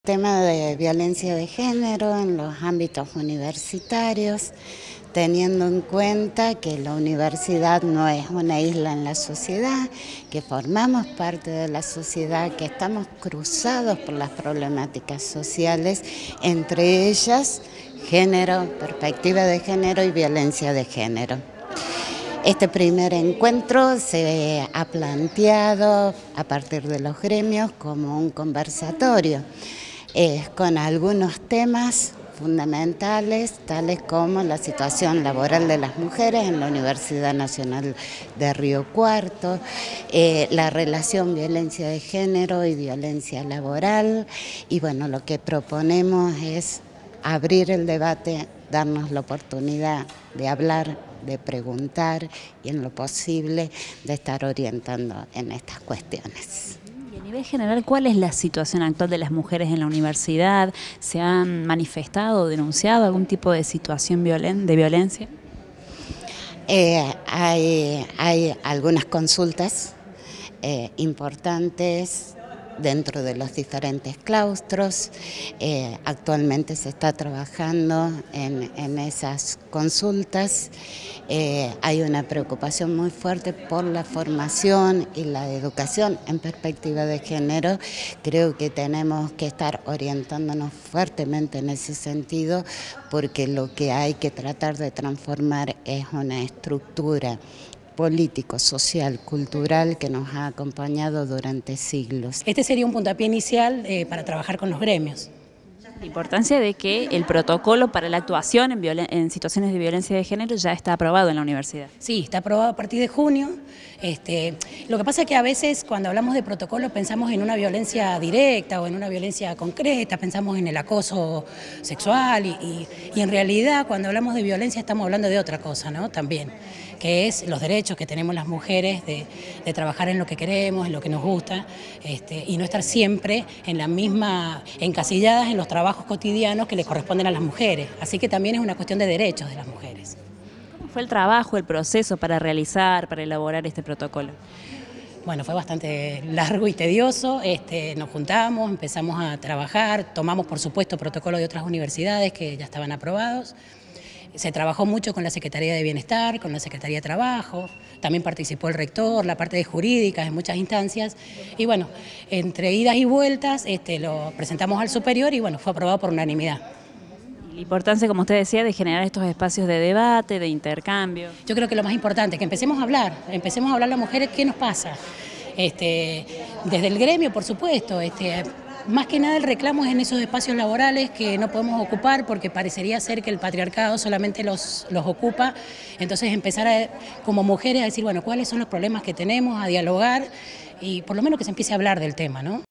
Tema de violencia de género en los ámbitos universitarios, teniendo en cuenta que la universidad no es una isla en la sociedad, que formamos parte de la sociedad, que estamos cruzados por las problemáticas sociales, entre ellas género, perspectiva de género y violencia de género. Este primer encuentro se ha planteado a partir de los gremios como un conversatorio, con algunos temas fundamentales, tales como la situación laboral de las mujeres en la Universidad Nacional de Río Cuarto, la relación violencia de género y violencia laboral, y bueno, lo que proponemos es abrir el debate, darnos la oportunidad de hablar, de preguntar y en lo posible de estar orientando en estas cuestiones. Y a nivel general, ¿cuál es la situación actual de las mujeres en la universidad? ¿Se han manifestado o denunciado algún tipo de situación de violencia? Hay algunas consultas importantes dentro de los diferentes claustros. Actualmente se está trabajando en esas consultas. Hay una preocupación muy fuerte por la formación y la educación en perspectiva de género. Creo que tenemos que estar orientándonos fuertemente en ese sentido, porque lo que hay que tratar de transformar es una estructura político, social, cultural que nos ha acompañado durante siglos. Este sería un puntapié inicial para trabajar con los gremios. La importancia de que el protocolo para la actuación en situaciones de violencia de género ya está aprobado en la universidad. Sí, está aprobado a partir de junio. Lo que pasa es que a veces cuando hablamos de protocolo pensamos en una violencia directa o en una violencia concreta, pensamos en el acoso sexual y en realidad cuando hablamos de violencia estamos hablando de otra cosa, ¿no? También, que es los derechos que tenemos las mujeres de trabajar en lo que queremos, en lo que nos gusta, y no estar siempre en la misma, encasilladas en los trabajos cotidianos que le corresponden a las mujeres. Así que también es una cuestión de derechos de las mujeres. ¿Cómo fue el trabajo, el proceso para elaborar este protocolo? Bueno, fue bastante largo y tedioso. Nos juntamos, empezamos a trabajar, tomamos por supuesto protocolo de otras universidades que ya estaban aprobados. Se trabajó mucho con la Secretaría de Bienestar, con la Secretaría de Trabajo, también participó el rector, la parte de jurídicas en muchas instancias, y bueno, entre idas y vueltas lo presentamos al superior y bueno, fue aprobado por unanimidad. La importancia, como usted decía, de generar estos espacios de debate, de intercambio. Yo creo que lo más importante es que empecemos a hablar las mujeres qué nos pasa, desde el gremio por supuesto, más que nada el reclamo es en esos espacios laborales que no podemos ocupar porque parecería ser que el patriarcado solamente los ocupa. Entonces empezar como mujeres a decir, bueno, cuáles son los problemas que tenemos, a dialogar y por lo menos que se empiece a hablar del tema, ¿no?